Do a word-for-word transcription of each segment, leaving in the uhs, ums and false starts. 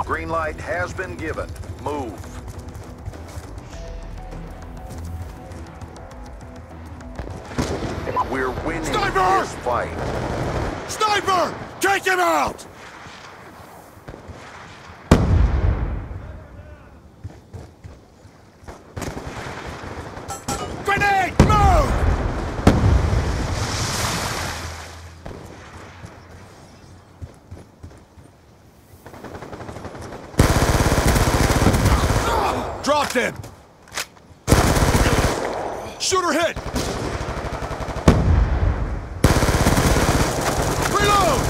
Green light has been given. Move. We're winning Sniper! this fight. Sniper! Take him out! Grenade! Move! Dropped him! Shooter hit! Reload!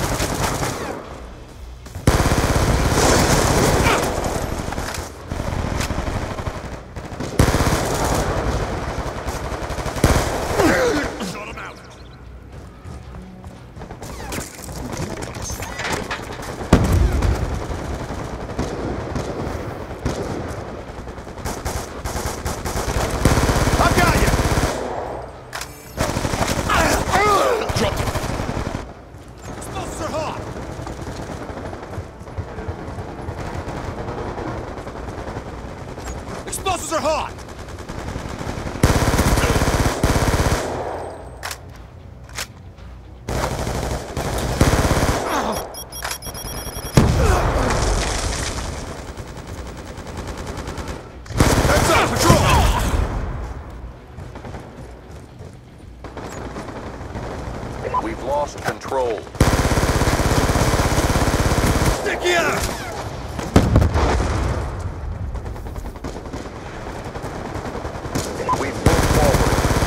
Shot him out! I've got you! Dropped him! Explosives are hot! Explosives are hot! Heads up, patrol! We've lost control. Sticky out! We've moved forward.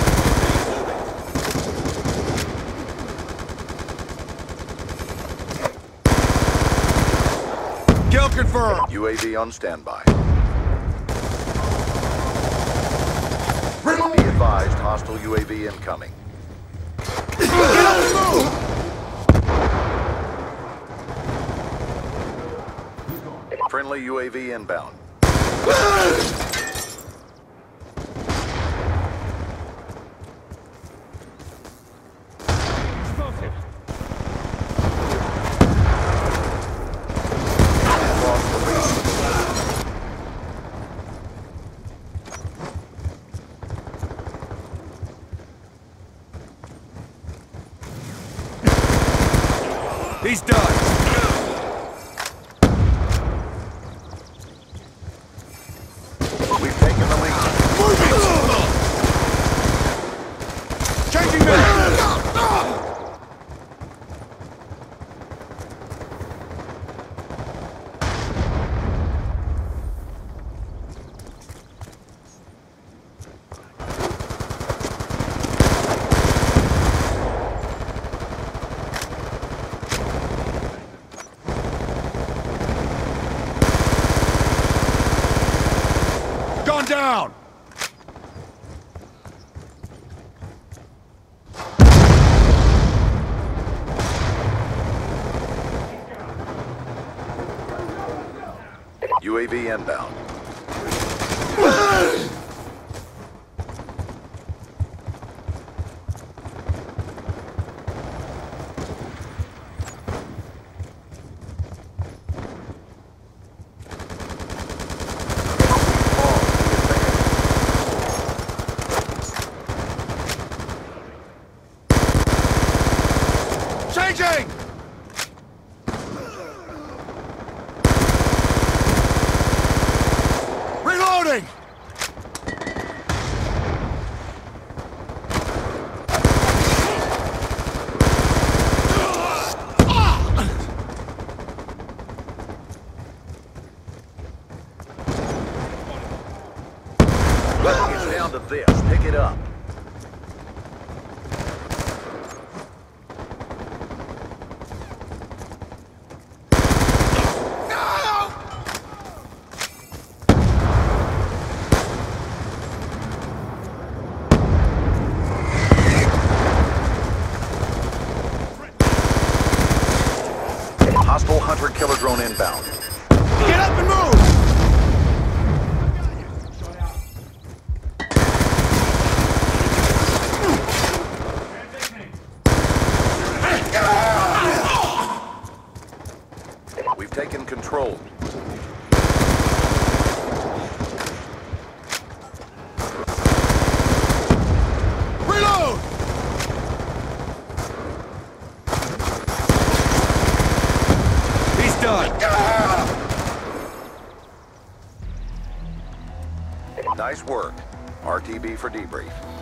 Kill confirmed! U A V on standby. Reload! Be advised, hostile U A V incoming. Get up and move! Friendly U A V inbound. Lost the lead. He's done! We've taken the lead. Changing men! Gone down! U A V inbound. Changing! Reloading! It's down to this. Pick it up. Hostile hunter-killer drone inbound. Get up and move! We've taken control. Nice work. R T B for debrief.